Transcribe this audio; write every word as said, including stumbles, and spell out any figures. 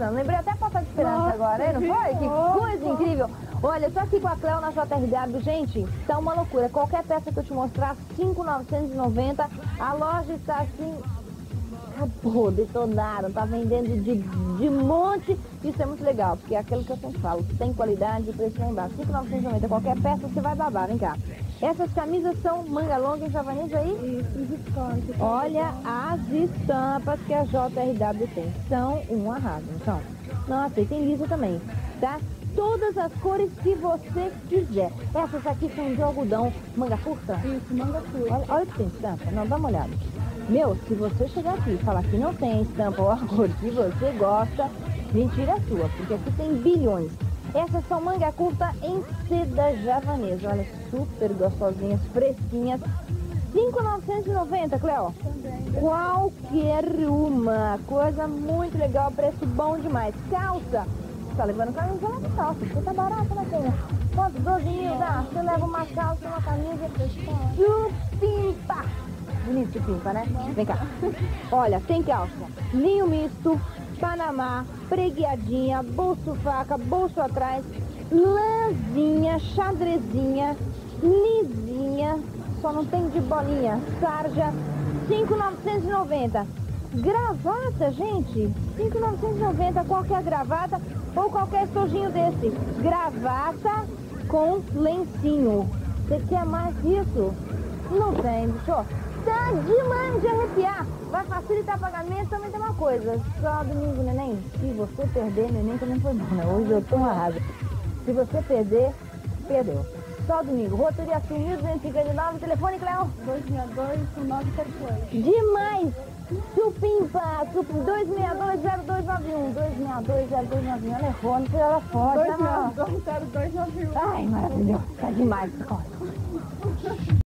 pensando. Lembrei até a Porta de Esperança. Nossa, agora, hein? Não foi? Que coisa incrível. Olha, eu tô aqui com a Cléo na J R W. Gente, tá uma loucura. Qualquer peça que eu te mostrar, cinco mil novecentos e noventa. A loja está assim... Acabou, detonaram, tá vendendo de, de monte. Isso é muito legal, porque é aquilo que eu sempre falo. Tem qualidade, o preço lá embaixo. cinco mil novecentos e noventa, qualquer peça, você vai babar. Vem cá. Essas camisas são manga longa em javanês aí? Isso, desconto. Olha as estampas que a J R W tem. São um arraso, então. Nossa, e tem liso também, tá? Todas as cores que você quiser. Essas aqui são de algodão, manga curta? Isso, manga curta. Olha, olha que tem estampa. Não, dá uma olhada. Meu, se você chegar aqui e falar que não tem estampa ou a cor que você gosta, mentira sua, porque aqui tem bilhões. Essas são manga curta em seda javanesa. Olha, super gostosinhas, fresquinhas. cinco mil novecentos e noventa, Cleo. Também. Qualquer uma. Coisa muito legal, preço bom demais. Calça. Tá levando camisa, leva calça, porque tá barato na cena. Quanto? doze mil dá? Você leva uma calça, uma camisa, supimpa. Bonito supimpa, né? Vem cá. Olha, tem calça. Linho misto, panamá, preguiadinha, bolso faca, bolso atrás, lãzinha, xadrezinha, lisinha, só não tem de bolinha, sarja, cinco mil novecentos e noventa. Gravata, gente, cinco mil novecentos e noventa, qualquer gravata ou qualquer estojinho desse. Gravata com lencinho. Você quer mais isso? Não tem, bicho. Tá demais de arrepiar. Vai facilitar pagamento, também tem uma coisa. Só domingo, neném. Se você perder, neném também foi bom, né? Hoje eu tô arrasa. Se você perder, perdeu. Só domingo. Rotaria Sul, mil duzentos e cinquenta e nove. Telefone, Cléo? dois seis dois, nove sete oito. Demais! Supimpa! Sup... dois seis dois, zero dois nove um. dois seis dois, zero dois nove um. Ela errou, não precisa ela forte. dois seis dois, zero dois nove um. Ai, maravilhoso. Tá demais. Olha.